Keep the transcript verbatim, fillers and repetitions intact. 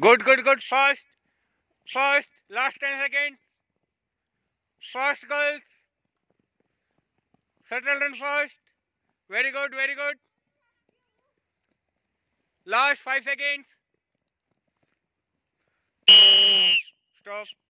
Good, good, good. Fast, fast. Last ten seconds. Fast, girls. Settle and fast. Very good, very good. Last five seconds. Stop.